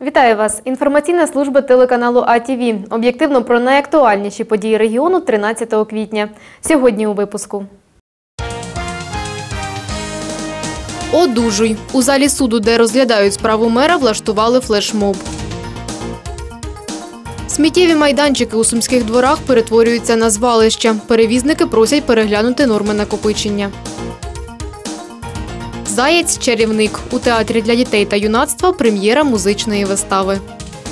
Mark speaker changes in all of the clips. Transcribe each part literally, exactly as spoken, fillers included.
Speaker 1: Вітаю вас! Інформаційна служба телеканалу А Т В. Об'єктивно про найактуальніші події регіону тринадцятого квітня. Сьогодні у випуску. Одужуй. У залі суду, де розглядають справу мера, влаштували флешмоб. Сміттєві майданчики у Сумських дворах перетворюються на звалища. Перевізники просять переглянути норми накопичення. «Заєць-чарівник» у театрі для дітей та юнацтва прем'єра музичної вистави.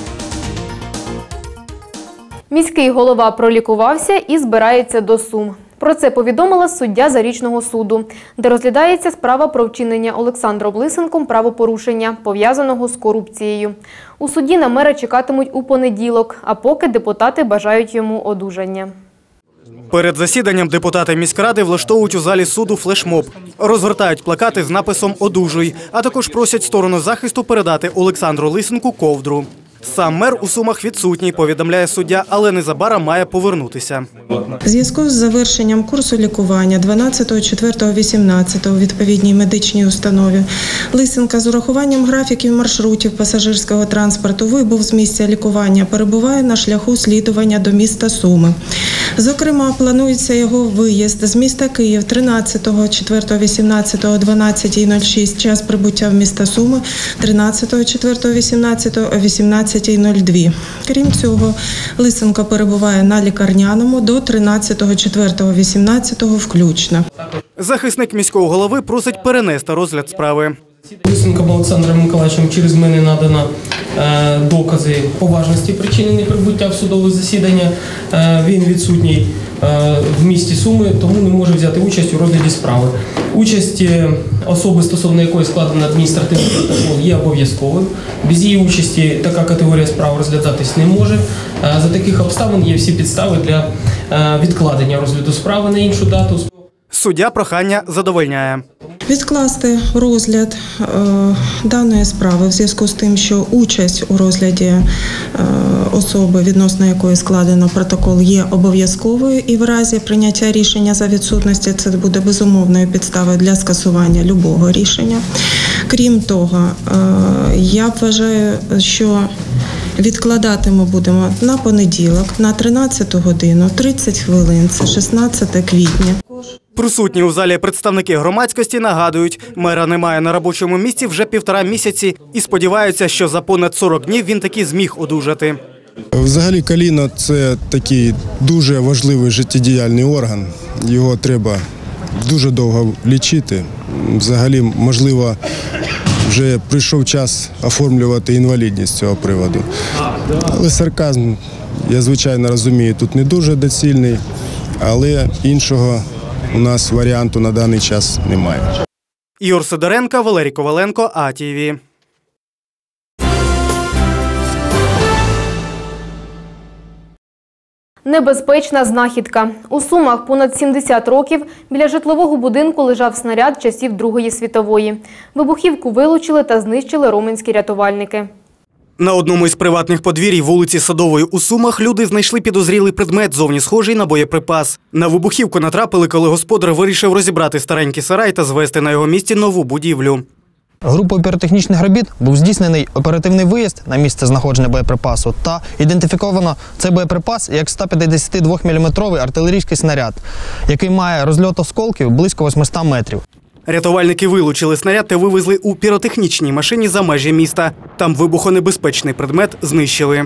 Speaker 1: Міський голова пролікувався і збирається до Сум. Про це повідомила суддя Зарічного суду, де розглядається справа про вчинення Олександром Лисенком правопорушення, пов'язаного з корупцією. У суді на мера чекатимуть у понеділок, а поки депутати бажають йому одужання.
Speaker 2: Перед засіданням депутати міськради влаштовують у залі суду флешмоб. Розгортають плакати з написом «Одужуй», а також просять сторону захисту передати Олександру Лисенку ковдру. Сам мер у Сумах відсутній, повідомляє суддя, але незабаром має повернутися.
Speaker 3: У зв'язку з завершенням курсу лікування дванадцятого четвертого вісімнадцятого у відповідній медичній установі Лисенка з урахуванням графіків маршрутів пасажирського транспорту вибув з місця лікування, перебуває на шляху слідування до міста Суми. Зокрема, планується його виїзд з міста Київ тринадцятого четвертого вісімнадцятого о дванадцятій нуль шість, час прибуття в місто Суми тринадцятого четвертого вісімнадцятого о вісімнадцятій нуль два. Крім цього, Лисенко перебуває на лікарняному до тринадцятого четвертого вісімнадцятого включно.
Speaker 2: Захисник міського голови просить перенести розгляд справи.
Speaker 4: Лисенком Олександром Миколаївичем через мене надано е, докази поважності причини неприбуття в судове засідання. Е, він відсутній е, в місті Суми, тому не може взяти участь у розгляді справи. Участь особи, стосовно якої складено адміністративний протокол, є обов'язковим. Без її участі така категорія справ розглядатись не може. Е, за таких обставин є всі підстави для е, відкладення розгляду справи на іншу дату.
Speaker 2: Суддя прохання задовольняє.
Speaker 3: Відкласти розгляд е, даної справи в зв'язку з тим, що участь у розгляді е, особи, відносно якої складено протокол, є обов'язковою, і в разі прийняття рішення за відсутності це буде безумовною підставою для скасування любого рішення. Крім того, е, я вважаю, що відкладати ми будемо на понеділок, на тринадцяту годину, тридцять хвилин, це шістнадцяте квітня.
Speaker 2: Присутні у залі представники громадськості нагадують, мера немає на робочому місці вже півтора місяці і сподіваються, що за понад сорок днів він таки зміг одужати.
Speaker 5: Взагалі коліно – це такий дуже важливий життєдіяльний орган. Його треба дуже довго лічити. Взагалі, можливо, вже прийшов час оформлювати інвалідність з цього приводу. Але сарказм, я звичайно розумію, тут не дуже доцільний, але іншого у нас варіанту на даний час немає.
Speaker 2: Ігор Сидоренко, Валерій Коваленко, А Т В.
Speaker 1: Небезпечна знахідка. У Сумах понад сімдесят років біля житлового будинку лежав снаряд часів Другої світової. Вибухівку вилучили та знищили роменські рятувальники.
Speaker 2: На одному із приватних подвір'їв вулиці Садової у Сумах люди знайшли підозрілий предмет, зовні схожий на боєприпас. На вибухівку натрапили, коли господар вирішив розібрати старенький сарай та звести на його місці нову будівлю.
Speaker 6: Групою піротехнічних робіт був здійснений оперативний виїзд на місце знаходження боєприпасу та ідентифіковано цей боєприпас як сто п'ятдесятидвоміліметровий артилерійський снаряд, який має розльот осколків близько восьмисот метрів.
Speaker 2: Рятувальники вилучили снаряд та вивезли у піротехнічній машині за межі міста. Там вибухонебезпечний предмет знищили.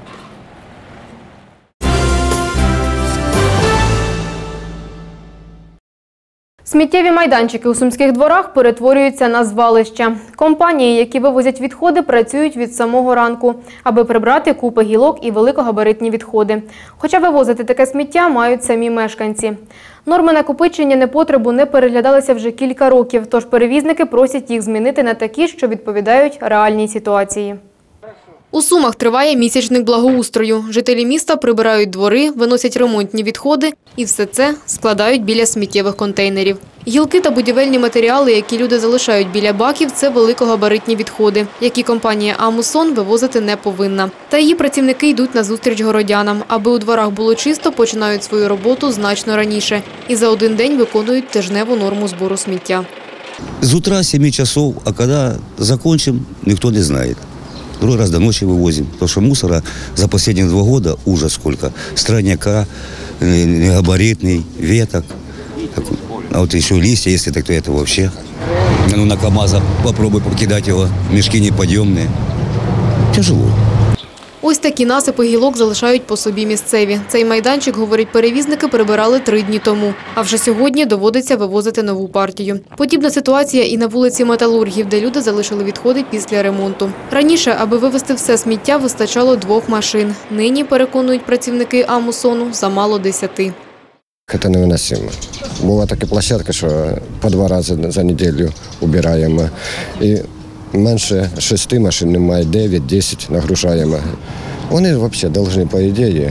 Speaker 1: Сміттєві майданчики у Сумських дворах перетворюються на звалища. Компанії, які вивозять відходи, працюють від самого ранку, аби прибрати купи гілок і великогабаритні відходи. Хоча вивозити таке сміття мають самі мешканці. Норми накопичення непотребу не переглядалися вже кілька років, тож перевізники просять їх змінити на такі, що відповідають реальній ситуації. У Сумах триває місячник благоустрою. Жителі міста прибирають двори, виносять ремонтні відходи і все це складають біля сміттєвих контейнерів. Гілки та будівельні матеріали, які люди залишають біля баків – це великогабаритні відходи, які компанія «Амусон» вивозити не повинна. Та її працівники йдуть назустріч городянам. Аби у дворах було чисто, починають свою роботу значно раніше. І за один день виконують тижневу норму збору сміття.
Speaker 7: З утра семи часов, а коли закінчимо, ніхто не знає. другой раз до ночи вывозим. Потому что мусора за последние два года ужас сколько. Странняка, негабаритный, веток. А вот еще листья, если так, то это вообще. Ну, на КамАЗа попробуй покидать его, мешки неподъемные. Тяжело.
Speaker 1: Ось такі насипи гілок залишають по собі місцеві. Цей майданчик, говорять перевізники, прибирали три дні тому. А вже сьогодні доводиться вивозити нову партію. Подібна ситуація і на вулиці Металургів, де люди залишили відходи після ремонту. Раніше, аби вивезти все сміття, вистачало двох машин. Нині, переконують працівники Амусону, замало десяти.
Speaker 8: Це невиносимо. Була така площадка, що по два рази за неділю убираємо. І менше шести машин немає, дев'ять-десять нагружаємо. Вони взагалі повинні, по ідеї,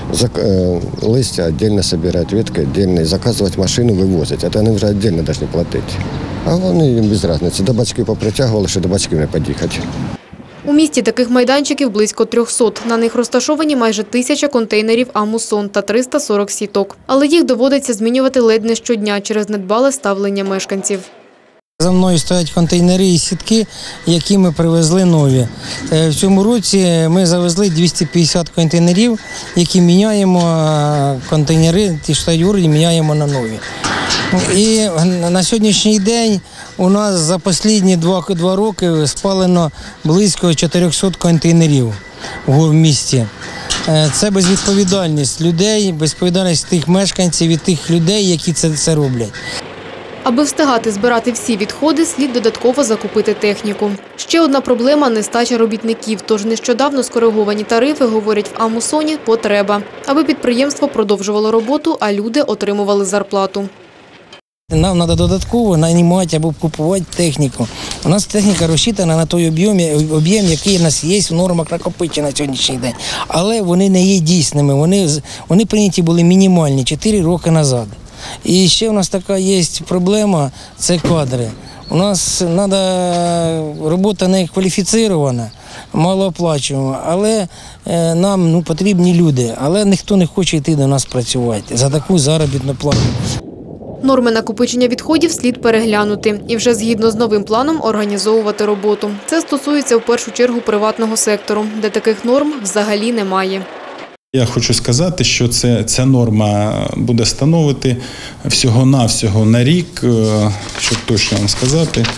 Speaker 8: листя віддільно збирати, ветки віддільно, заказувати машину, вивозити. Це вони вже віддільно повинні платити. А вони їм без різниці. До бачків попритягували, що до бачків не під'їхати.
Speaker 1: У місті таких майданчиків близько трьохсот. На них розташовані майже тисяча контейнерів «Амусон» та триста сорок сіток. Але їх доводиться змінювати ледь не щодня через недбале ставлення мешканців.
Speaker 9: За мною стоять контейнери і сітки, які ми привезли нові. В цьому році ми завезли двісті п'ятдесят контейнерів, які міняємо, контейнери, ті, що стоять в городі, міняємо на нові. І на сьогоднішній день у нас за останні два, два роки спалено близько чотирьохсот контейнерів в місті. Це безвідповідальність людей, безвідповідальність тих мешканців і тих людей, які це, це роблять.
Speaker 1: Аби встигати збирати всі відходи, слід додатково закупити техніку. Ще одна проблема – нестача робітників. Тож нещодавно скориговані тарифи, говорять в Амусоні, потреба. Аби підприємство продовжувало роботу, а люди отримували зарплату.
Speaker 9: Нам треба додатково наймати або купувати техніку. У нас техніка розчитана на той об'єм, об'єм, який у нас є в нормах накопичення на сьогоднішній день. Але вони не є дійсними, вони, вони прийняті були мінімальні чотири роки назад. І ще у нас така є проблема – це кадри. У нас треба, робота не кваліфікована, малооплачувана, але нам ну, потрібні люди. Але ніхто не хоче йти до нас працювати за таку заробітну плату.
Speaker 1: Норми накопичення відходів слід переглянути і вже згідно з новим планом організовувати роботу. Це стосується в першу чергу приватного сектору, де таких норм взагалі немає.
Speaker 10: Я хочу сказати, що це, ця норма буде становити всього-навсього на рік, щоб точно вам сказати,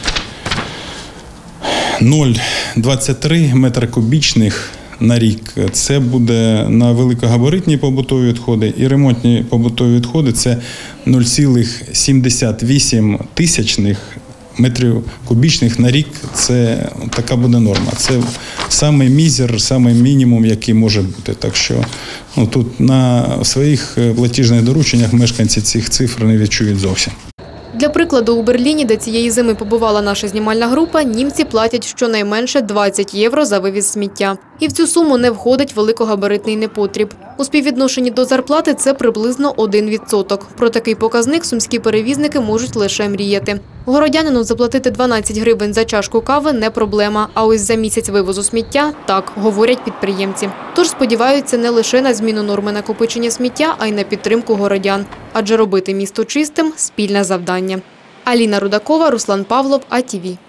Speaker 10: нуль цілих двадцять три метри кубічних на рік. Це буде на великогабаритні побутові відходи і ремонтні побутові відходи – це нуль цілих сімдесят вісім тисячних метрів кубічних на рік. Це така буде норма. Це самий мізер, самий мінімум, який може бути. Так що ну, тут на своїх платіжних дорученнях мешканці цих цифр не відчують зовсім.
Speaker 1: Для прикладу, у Берліні, де цієї зими побувала наша знімальна група, німці платять щонайменше двадцять євро за вивіз сміття. І в цю суму не входить великогабаритний непотріб. У співвідношенні до зарплати це приблизно один відсоток. Про такий показник сумські перевізники можуть лише мріяти. Городянину заплатити дванадцять гривень за чашку кави – не проблема. А ось за місяць вивозу сміття – так, говорять підприємці. Тож сподіваються не лише на зміну норми накопичення сміття, а й на підтримку городян. Адже робити місто чистим – спільне завдання. Аліна Рудакова, Руслан Павлов, А Ті Ві.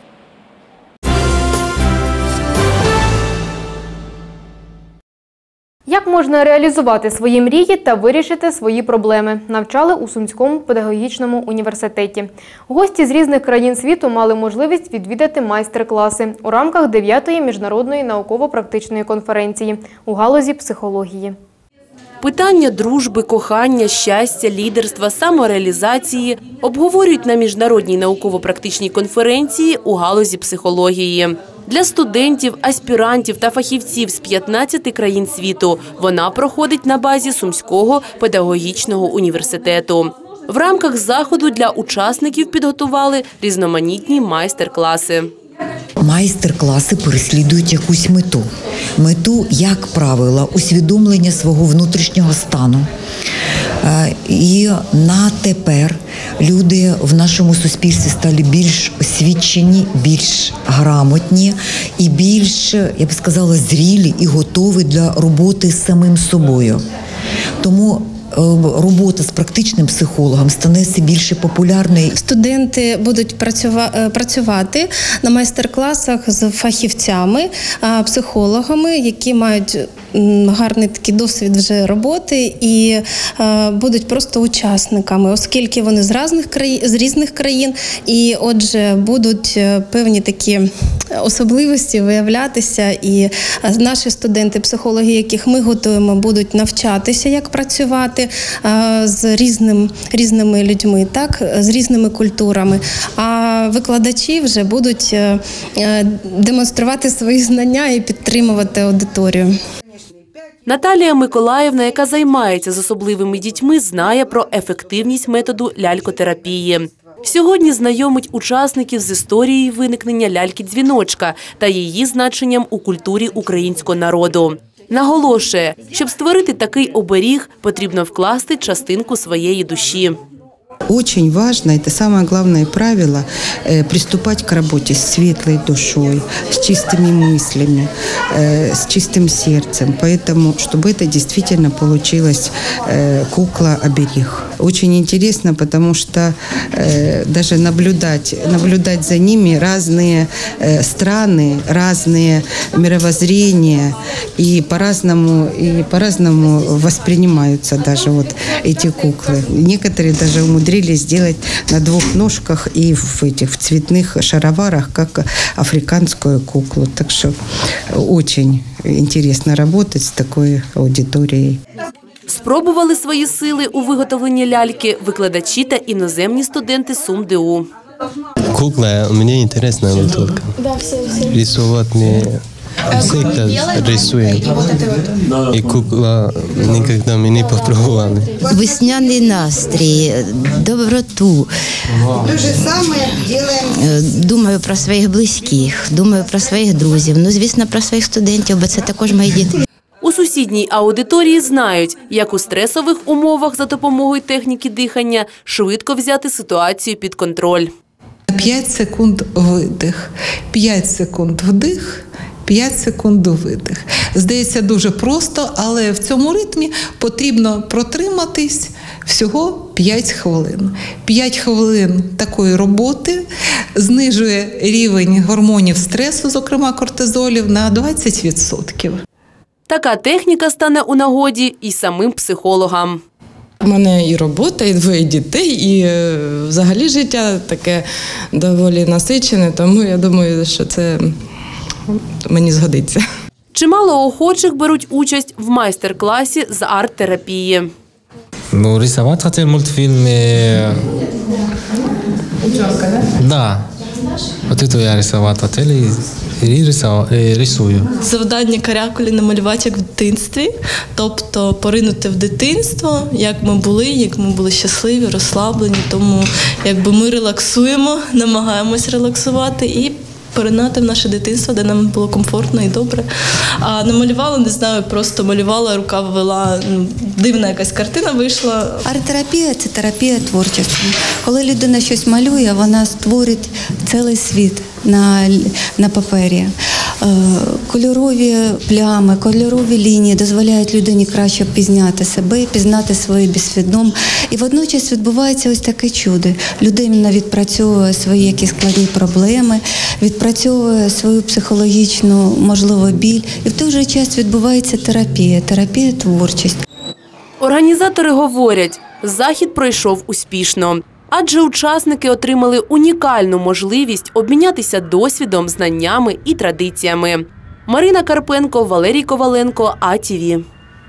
Speaker 1: Як можна реалізувати свої мрії та вирішити свої проблеми, навчали у Сумському педагогічному університеті. Гості з різних країн світу мали можливість відвідати майстер-класи у рамках дев'ятої міжнародної науково-практичної конференції у галузі психології.
Speaker 11: Питання дружби, кохання, щастя, лідерства, самореалізації обговорюють на міжнародній науково-практичній конференції у галузі психології. Для студентів, аспірантів та фахівців з п'ятнадцяти країн світу вона проходить на базі Сумського педагогічного університету. В рамках заходу для учасників підготували різноманітні майстер-класи.
Speaker 12: Майстер-класи переслідують якусь мету. Мету, як правило, усвідомлення свого внутрішнього стану. І на тепер люди в нашому суспільстві стали більш освічені, більш грамотні і більш, я б сказала, зрілі і готові для роботи з самим собою. Тому робота з практичним психологом стане все більше популярною.
Speaker 13: Студенти будуть працювати на майстер-класах з фахівцями, психологами, які мають гарний такий досвід вже роботи і будуть просто учасниками, оскільки вони з різних країн, з різних країн, і отже будуть певні такі особливості виявлятися, і наші студенти, психологи, яких ми готуємо, будуть навчатися, як працювати з різним, різними людьми, так, з різними культурами, а викладачі вже будуть демонструвати свої знання і підтримувати аудиторію.
Speaker 11: Наталія Миколаївна, яка займається з особливими дітьми, знає про ефективність методу лялькотерапії. Сьогодні знайомить учасників з історією виникнення ляльки-дзвіночка та її значенням у культурі українського народу. Наголошує, щоб створити такий оберіг, потрібно вкласти частинку своєї душі.
Speaker 14: Очень важно, это самое главное правило, приступать к работе с светлой душой, с чистыми мыслями, с чистым сердцем. Поэтому, чтобы это действительно получилась кукла-оберег. Очень интересно, потому что даже наблюдать, наблюдать за ними разные страны, разные мировоззрения, и по-разному, и по-разному воспринимаются даже вот эти куклы. Некоторые даже умудрились сделать на двух ножках и в этих в цветных шароварах, как африканскую куклу. Так что очень интересно работать с такой аудиторией.
Speaker 11: Спробували свої сили у виготовленні ляльки викладачі та іноземні студенти СумДУ.
Speaker 15: Кукла, мені інтересна только. Рисувати не всегда рисуем. И кукла никогда мы не попробовали.
Speaker 16: Весняний настрій, доброту. Думаю про своїх близьких, думаю про своїх друзів, ну, звісно, про своїх студентів, бо це також мої діти.
Speaker 11: У сусідній аудиторії знають, як у стресових умовах за допомогою техніки дихання швидко взяти ситуацію під контроль.
Speaker 17: п'ять секунд видих, п'ять секунд вдих, п'ять секунд видих. Здається, дуже просто, але в цьому ритмі потрібно протриматись всього п'ять хвилин. п'ять хвилин такої роботи знижує рівень гормонів стресу, зокрема кортизолів, на двадцять відсотків.
Speaker 11: Така техніка стане у нагоді і самим психологам.
Speaker 18: У мене і робота, і двоє дітей, і взагалі життя таке доволі насичене, тому я думаю, що це мені згодиться.
Speaker 11: Чимало охочих беруть участь в майстер-класі з арт-терапії.
Speaker 19: Ну, рисовать хотел мультфильмы.
Speaker 18: Учебка, да?
Speaker 19: Да. Вот это я рисовать хотел и рисую.
Speaker 20: Завдання каракулі намалювати як в дитинстві, тобто поринути в дитинство, як ми були, як ми були щасливі, розслаблені, тому якби ми релаксуємо, намагаємось релаксувати і поринати в наше дитинство, де нам було комфортно і добре. А намалювала, не знаю, просто малювала, рука ввела, дивна якась картина вийшла.
Speaker 21: Арт-терапія – це терапія творчості. Коли людина щось малює, вона створить цілий світ на, на папері. Кольорові плями, кольорові лінії дозволяють людині краще пізнати себе, пізнати своє безсвідомо. І водночас відбувається ось таке чудо. Людина відпрацьовує свої якісь складні проблеми, відпрацьовує свою психологічну, можливо, біль. І в той же час відбувається терапія, терапія творчості.
Speaker 11: Організатори говорять, захід пройшов успішно. Адже учасники отримали унікальну можливість обмінятися досвідом, знаннями і традиціями. Марина Карпенко, Валерій Коваленко, А Ті Ві.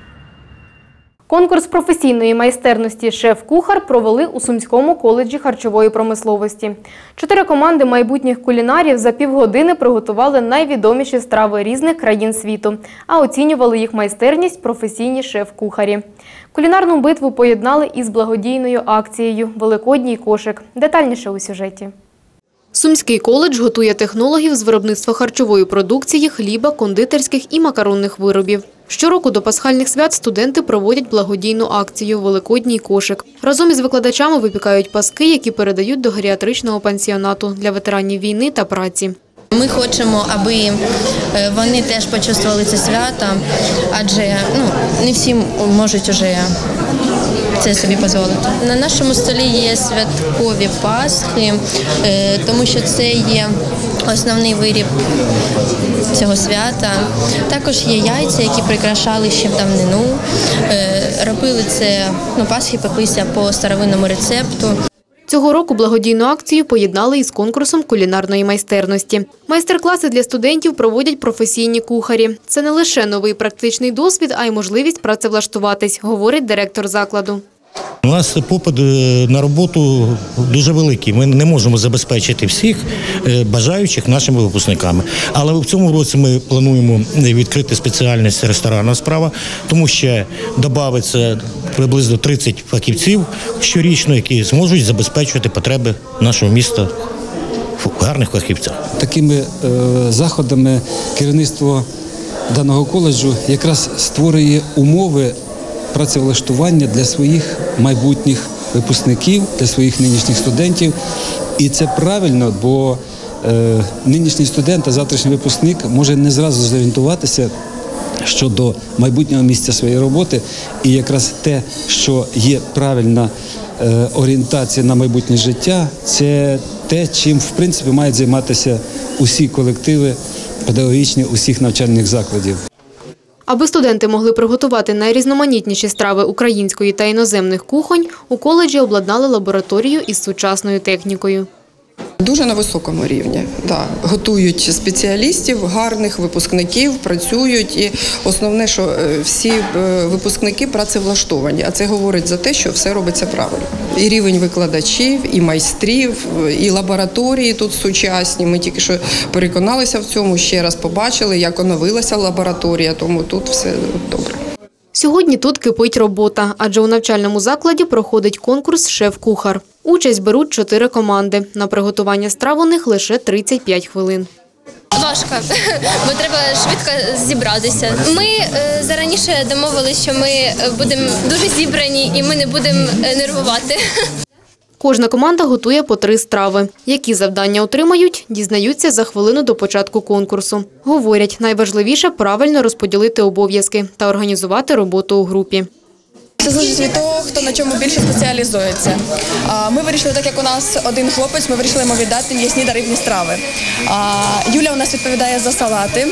Speaker 1: Конкурс професійної майстерності «Шеф-кухар» провели у Сумському коледжі харчової промисловості. Чотири команди майбутніх кулінарів за півгодини приготували найвідоміші страви різних країн світу, а оцінювали їх майстерність професійні шеф-кухарі. Кулінарну битву поєднали із благодійною акцією «Великодній кошик». Детальніше у сюжеті. Сумський коледж готує технологів з виробництва харчової продукції, хліба, кондитерських і макаронних виробів. Щороку до пасхальних свят студенти проводять благодійну акцію «Великодній кошик». Разом із викладачами випікають паски, які передають до геріатричного пансіонату для ветеранів війни та праці.
Speaker 22: Ми хочемо, аби вони теж почувствували це свято, адже ну, не всі можуть вже це собі дозволити. На нашому столі є святкові пасхи, тому що це є основний виріб цього свята. Також є яйця, які прикрашали ще в давнину. Робили це, ну, пасхи пеклися по старовинному рецепту.
Speaker 1: Цього року благодійну акцію поєднали із конкурсом кулінарної майстерності. Майстер-класи для студентів проводять професійні кухарі. Це не лише новий практичний досвід, а й можливість працевлаштуватись, говорить директор закладу.
Speaker 3: У нас попит на роботу дуже великий. Ми не можемо забезпечити всіх бажаючих нашими випускниками. Але в цьому році ми плануємо відкрити спеціальність ресторанна справа, тому що додається приблизно тридцять фахівців щорічно, які зможуть забезпечувати потреби нашого міста в гарних фахівцях.
Speaker 4: Такими е, заходами керівництво даного коледжу якраз створює умови працевлаштування для своїх майбутніх випускників, для своїх нинішніх студентів. І це правильно, бо е, нинішній студент, а завтрашній випускник може не зразу зорієнтуватися щодо майбутнього місця своєї роботи. І якраз те, що є правильна е, орієнтація на майбутнє життя, це те, чим в принципі мають займатися усі колективи педагогічні усіх навчальних закладів.
Speaker 1: Аби студенти могли приготувати найрізноманітніші страви української та іноземних кухонь, у коледжі обладнали лабораторію із сучасною технікою.
Speaker 23: Дуже на високому рівні. Да. Готують спеціалістів, гарних випускників, працюють. І основне, що всі випускники працевлаштовані. А це говорить за те, що все робиться правильно. І рівень викладачів, і майстрів, і лабораторії тут сучасні. Ми тільки що переконалися в цьому, ще раз побачили, як оновилася лабораторія, тому тут все добре.
Speaker 1: Сьогодні тут кипить робота, адже у навчальному закладі проходить конкурс «Шеф-кухар». Участь беруть чотири команди. На приготування страв у них лише тридцять п'ять хвилин.
Speaker 24: Важко, бо треба швидко зібратися. Ми е, зараніше домовилися, що ми будемо дуже зібрані і ми не будемо нервувати.
Speaker 1: Кожна команда готує по три страви. Які завдання отримають, дізнаються за хвилину до початку конкурсу. Говорять, найважливіше – правильно розподілити обов'язки та організувати роботу у групі.
Speaker 25: Це залежить від того, хто на чому більше спеціалізується. Ми вирішили, так як у нас один хлопець, ми вирішили йому віддати м'ясні та рибні страви. Юля у нас відповідає за салати,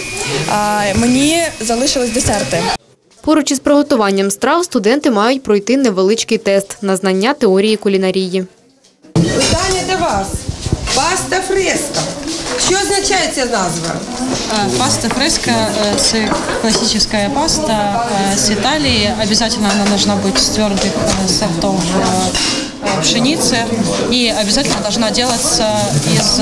Speaker 25: мені залишились десерти.
Speaker 1: Поруч із приготуванням страв студенти мають пройти невеличкий тест на знання теорії кулінарії.
Speaker 26: Питання до вас. Паста фреска. Що означає ця назва?
Speaker 27: Паста фреска – це классическая паста с Италии. Обязательно она должна быть с твердых сортов пшеницы и обязательно должна делаться из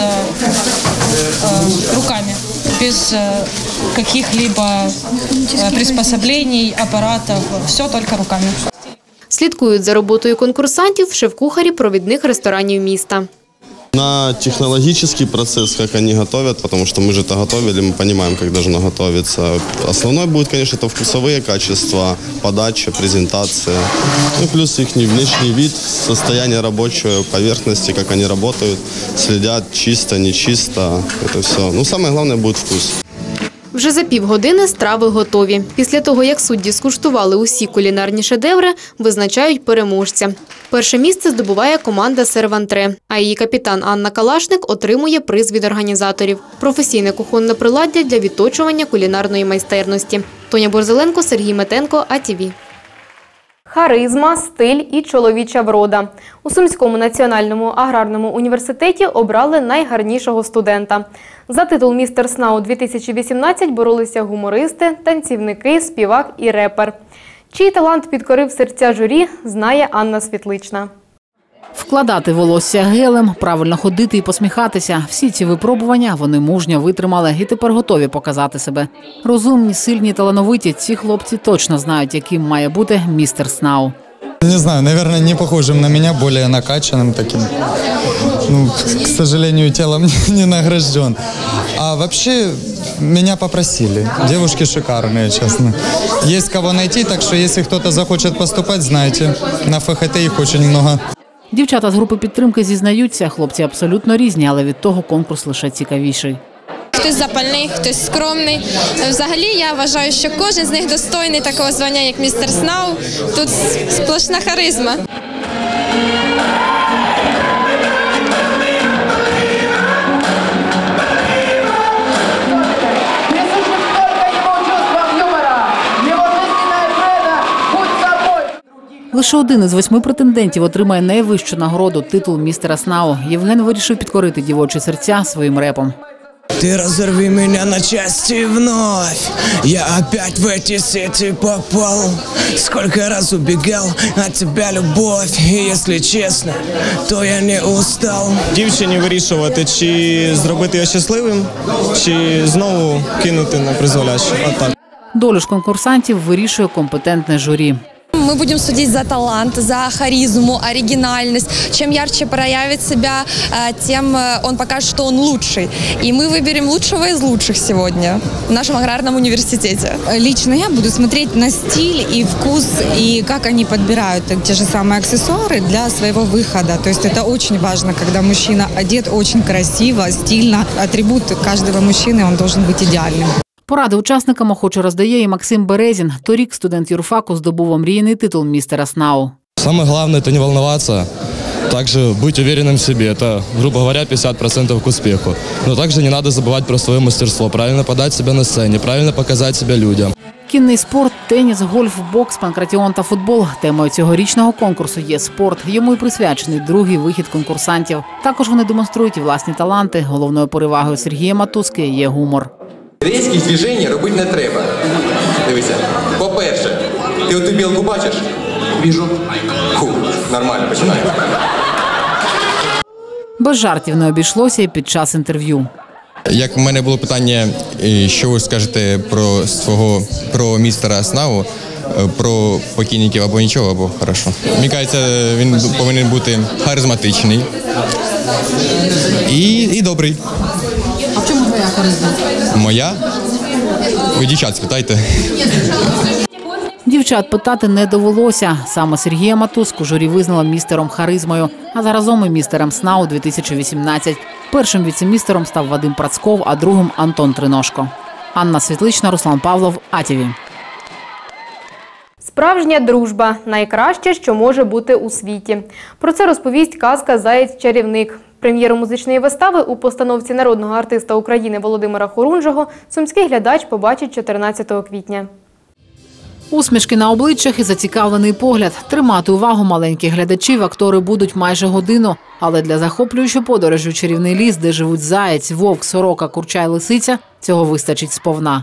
Speaker 27: руками, без каких-либо приспособлений, аппаратов, все только руками.
Speaker 1: Слідкують за роботою конкурсантів шеф-кухарі провідних ресторанів міста.
Speaker 28: На технологический процесс, как они готовят, потому что мы же это готовили, мы понимаем, как должно готовиться. Основной будет, конечно, это вкусовые качества, подача, презентация. Ну, плюс их внешний вид, состояние рабочей поверхности, как они работают, следят, чисто, нечисто, это все. Ну, самое главное будет вкус.
Speaker 1: Вже за півгодини страви готові. Після того, як судді скуштували усі кулінарні шедеври, визначають переможця. Перше місце здобуває команда «Сервантре», а її капітан Анна Калашник отримує приз від організаторів – професійне кухонне приладдя для відточування кулінарної майстерності. Тоня Борзеленко, Сергій Метенко, А Ті Ві. Харизма, стиль і чоловіча врода. У Сумському національному аграрному університеті обрали найгарнішого студента. За титул «Містер СНАУ дві тисячі вісімнадцять» боролися гумористи, танцівники, співак і репер. Чий талант підкорив серця журі, знає Анна Світлична.
Speaker 29: Вкладати волосся гелем, правильно ходити і посміхатися – всі ці випробування вони мужньо витримали і тепер готові показати себе. Розумні, сильні, талановиті – ці хлопці точно знають, яким має бути містер СНАУ.
Speaker 30: Не знаю, наверное, не похожим на меня, более накачанным таким. Ну, к сожалению, телом не награжден. А вообще, меня попросили. Девушки шикарные, честно. Есть кого найти, так что если кто-то захочет поступать, знаете, на Ф Х Т их очень много.
Speaker 29: Дівчата з групи підтримки зізнаються, хлопці абсолютно різні, але від того конкурс лише цікавіший.
Speaker 2: хтось запальний, хтось скромний. Взагалі, я вважаю, що кожен з них достойний такого звання, як містер Снау. Тут сплошна харизма.
Speaker 29: Лише один із восьми претендентів отримає найвищу нагороду – титул містера Снау. Євген вирішив підкорити дівочі серця своїм репом.
Speaker 5: Ты разорви меня на части вновь, я опять в эти сети попал. Сколько раз убегал от тебя, любовь, и если честно, то я не устал.
Speaker 6: Дівчині вирішувати, чи зробити його щасливим, чи знову кинути на призволяще. Отак.
Speaker 29: Долю ж конкурсантів вирішує компетентне журі.
Speaker 2: Мы будем судить за талант, за харизму, оригинальность. Чем ярче проявит себя, тем он покажет, что он лучший. И мы выберем лучшего из лучших сегодня в нашем аграрном университете.
Speaker 7: Лично я буду смотреть на стиль и вкус, и как они подбирают те же самые аксессуары для своего выхода. То есть это очень важно, когда мужчина одет очень красиво, стильно. Атрибут каждого мужчины, он должен быть идеальным.
Speaker 29: Поради учасникам охоче роздає і Максим Березін. Торік студент юрфаку здобув омріяний титул містера Снау.
Speaker 8: Самое главное – это не волноваться, также быть уверенным в себе. Это, грубо говоря, пятьдесят процентов к успеху. Но также не надо забывать про свое мастерство, правильно подать себя на сцене, правильно показать себя людям.
Speaker 29: Кінний спорт, теніс, гольф, бокс, панкратіон та футбол. Темою цьогорічного конкурсу є спорт. Йому й присвячений другий вихід конкурсантів. Також вони демонструють і власні таланти. Головною перевагою Сергія Матузки є гумор.
Speaker 9: Різких движень робити не треба. Дивися, по-перше, ти оту білку бачиш? Біжу. Фу, нормально, починаю.
Speaker 29: Без жартів не обійшлося і під час інтерв'ю.
Speaker 8: Як у мене було питання, що ви скажете про свого, про містера Снау, про покійників або нічого, або хорошо. Мені кажеться, він повинен бути харизматичний і, і добрий.
Speaker 29: А в чому твоя харизма?
Speaker 8: Моя? Ви дівчат спитайте.
Speaker 29: Дівчат питати не довелося. Саме Сергія Матузку журі визнало містером харизмою, а заразом і містером Снау дві тисячі вісімнадцять. Першим віце-містером став Вадим Працков, а другим – Антон Триножко. Анна Світлична, Руслан Павлов, АТВ.
Speaker 1: Справжня дружба – найкраще, що може бути у світі. Про це розповість казка «Заєць-чарівник». Прем'єру музичної вистави у постановці народного артиста України Володимира Хорунжого сумський глядач побачить чотирнадцятого квітня.
Speaker 29: Усмішки на обличчях і зацікавлений погляд. Тримати увагу маленьких глядачів актори будуть майже годину. Але для захоплюючої подорожі у чарівний ліс, де живуть заєць, вовк, сорока, курча й лисиця, цього вистачить сповна.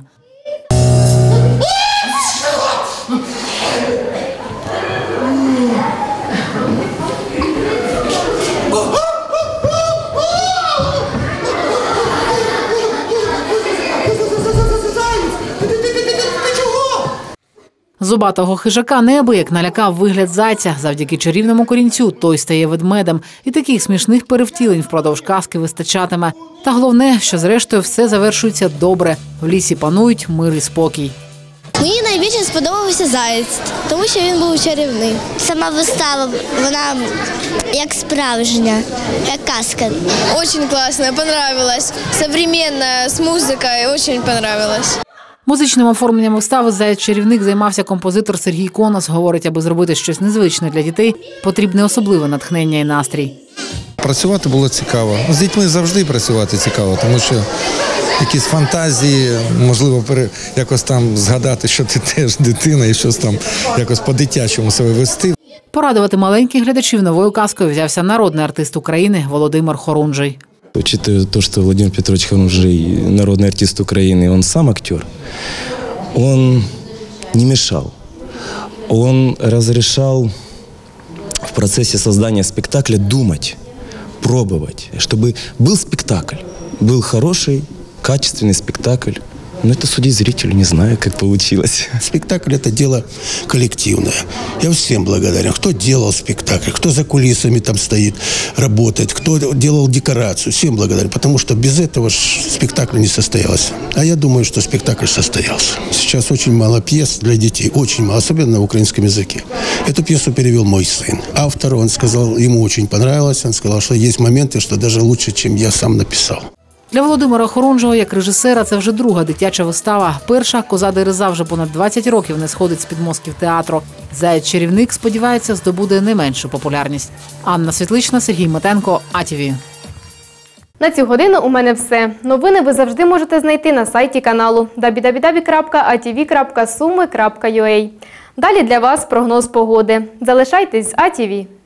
Speaker 29: Зубатого хижака неабияк налякав вигляд зайця. Завдяки чарівному корінцю той стає ведмедем. І таких смішних перевтілень впродовж казки вистачатиме. Та головне, що зрештою все завершується добре. В лісі панують мир і спокій.
Speaker 10: Мені найбільше сподобався заєць, тому що він був чарівний. Сама вистава, вона як справжня, як казка. Дуже класно, понравилось. Современна, з музикою, дуже понравилось.
Speaker 29: Музичним оформленням вистави «Заєць-чарівник» займався композитор Сергій Конос. Говорить, аби зробити щось незвичне для дітей, потрібне особливе натхнення і настрій.
Speaker 12: Працювати було цікаво. З дітьми завжди працювати цікаво, тому що якісь фантазії, можливо, якось там згадати, що ти теж дитина і щось там якось по-дитячому себе вести.
Speaker 29: Порадувати маленьких глядачів новою казкою взявся народний артист України Володимир Хорунжий.
Speaker 13: Учитывая то, что Владимир Петрович Хорунжий народный артист Украины, он сам актер, он не мешал. Он разрешал в процессе создания спектакля думать, пробовать, чтобы был спектакль, был хороший, качественный спектакль. Но это судить зрителю, не знаю, как получилось.
Speaker 14: Спектакль – это дело коллективное. Я всем благодарен. Кто делал спектакль, кто за кулисами там стоит, работает, кто делал декорацию. Всем благодарен, потому что без этого спектакль не состоялся. А я думаю, что спектакль состоялся. Сейчас очень мало пьес для детей, очень мало, особенно на украинском языке. Эту пьесу перевел мой сын. Автор, он сказал, ему очень понравилось, он сказал, что есть моменты, что даже лучше, чем я сам написал.
Speaker 29: Для Володимира Хорунжого, як режисера, це вже друга дитяча вистава. Перша «Коза Дереза» вже понад двадцять років не сходить з підмостків театру. «Заєць-чарівник», сподівається, здобуде не меншу популярність. Анна Світлична, Сергій Метенко, А Ті Ві.
Speaker 1: На цю годину у мене все. Новини ви завжди можете знайти на сайті каналу дабл ю дабл ю дабл ю крапка а ті ві крапка суми крапка ю а. Далі для вас прогноз погоди. Залишайтесь з А Ті Ві.